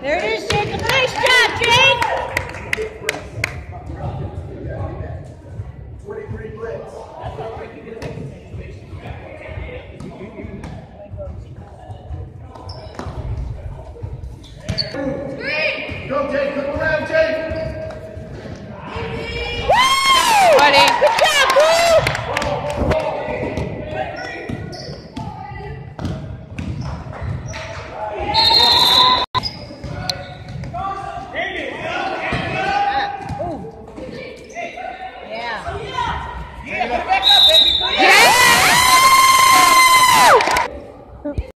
There it is, Jacob. Nice job, Jake. 23 blitz. Go, Jake. Look around, Jake. Woo! Good job, Blue.